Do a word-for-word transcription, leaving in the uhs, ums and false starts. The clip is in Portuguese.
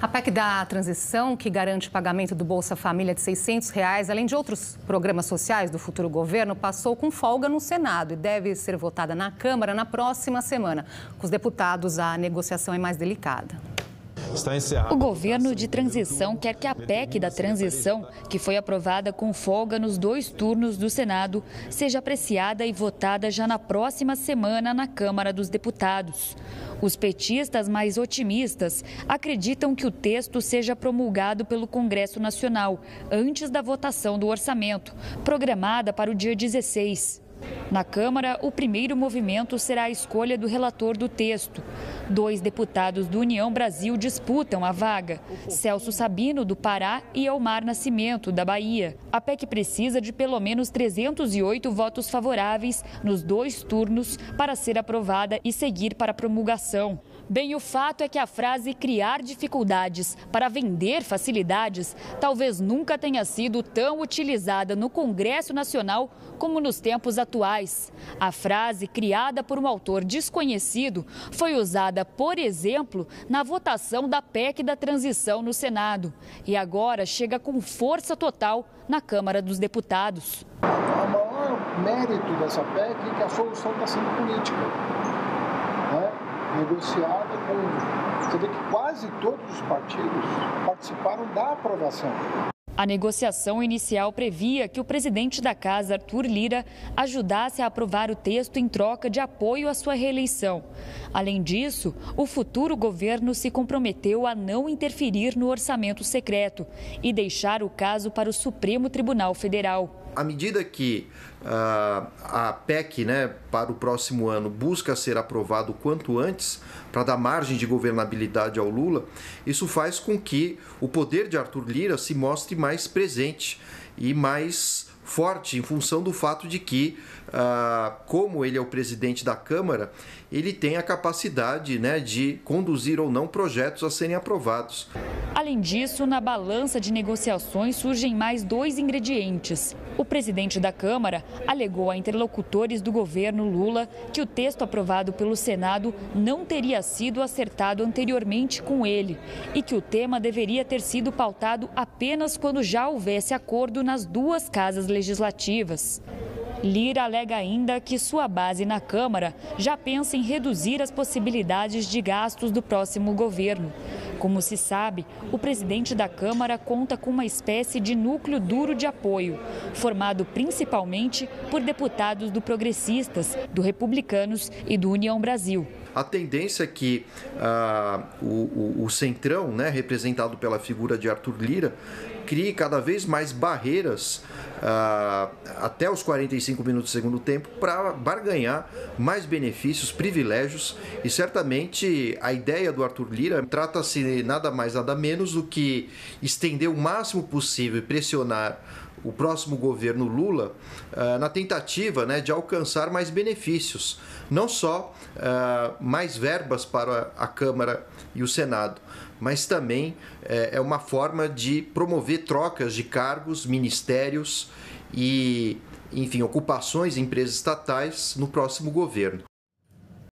A P E C da transição, que garante o pagamento do Bolsa Família de seiscentos reais, além de outros programas sociais do futuro governo, passou com folga no Senado e deve ser votada na Câmara na próxima semana. Com os deputados, a negociação é mais delicada. O governo de transição quer que a P E C da transição, que foi aprovada com folga nos dois turnos do Senado, seja apreciada e votada já na próxima semana na Câmara dos Deputados. Os petistas mais otimistas acreditam que o texto seja promulgado pelo Congresso Nacional antes da votação do orçamento, programada para o dia dezesseis. Na Câmara, o primeiro movimento será a escolha do relator do texto. Dois deputados do União Brasil disputam a vaga: Celso Sabino, do Pará, e Elmar Nascimento, da Bahia. A P E C precisa de pelo menos trezentos e oito votos favoráveis nos dois turnos para ser aprovada e seguir para a promulgação. Bem, o fato é que a frase criar dificuldades para vender facilidades talvez nunca tenha sido tão utilizada no Congresso Nacional como nos tempos atuais. A frase, criada por um autor desconhecido, foi usada, por exemplo, na votação da P E C da transição no Senado e agora chega com força total na Câmara dos Deputados. O maior mérito dessa P E C é que a solução está sendo política, né? Negociada com... Você vê que quase todos os partidos participaram da aprovação. A negociação inicial previa que o presidente da Casa, Arthur Lira, ajudasse a aprovar o texto em troca de apoio à sua reeleição. Além disso, o futuro governo se comprometeu a não interferir no orçamento secreto e deixar o caso para o Supremo Tribunal Federal. À medida que uh, a P E C, né, para o próximo ano busca ser aprovado o quanto antes, para dar margem de governabilidade ao Lula, isso faz com que o poder de Arthur Lira se mostre mais presente e mais forte, em função do fato de que, uh, como ele é o presidente da Câmara, ele tem a capacidade, né, de conduzir ou não projetos a serem aprovados. Além disso, na balança de negociações surgem mais dois ingredientes. O presidente da Câmara alegou a interlocutores do governo Lula que o texto aprovado pelo Senado não teria sido acertado anteriormente com ele e que o tema deveria ter sido pautado apenas quando já houvesse acordo nas duas casas legislativas. Lira alega ainda que sua base na Câmara já pensa em reduzir as possibilidades de gastos do próximo governo. Como se sabe, o presidente da Câmara conta com uma espécie de núcleo duro de apoio, formado principalmente por deputados do Progressistas, do Republicanos e do União Brasil. A tendência é que uh, o, o, o Centrão, né, representado pela figura de Arthur Lira, crie cada vez mais barreiras uh, até os quarenta e cinco minutos do segundo tempo para barganhar mais benefícios, privilégios, e certamente a ideia do Arthur Lira trata-se nada mais nada menos do que estender o máximo possível e pressionar o próximo governo Lula uh, na tentativa, né, de alcançar mais benefícios, não só uh, mais verbas para a Câmara e o Senado, mas também uh, é uma forma de promover trocas de cargos, ministérios e, enfim, ocupações em empresas estatais no próximo governo.